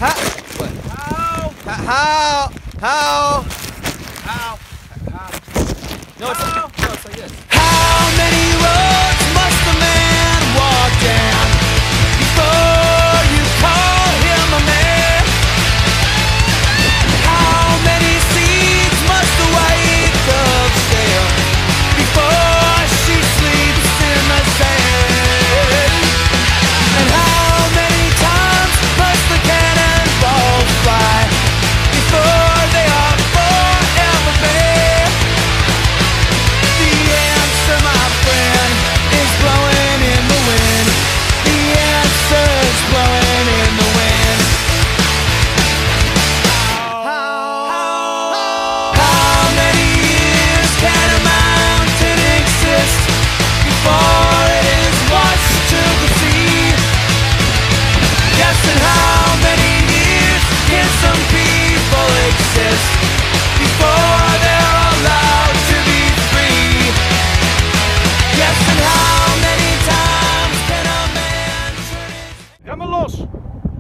What? How? No, it's like this. How many roads must a man walk down before you call him a man? How many seeds must a white dove sail before she sleeps in the sand? And how many times must the cannonballs fly before they are forever banned? The answer, my friend, is blowing in the wind. The answer is blowing in the wind. How many years can a mountain exist before it is washed to the sea? Yes, and how many years can some people exist before they're allowed to be free? Yes, and how many times can a man turn his... Ga maar los!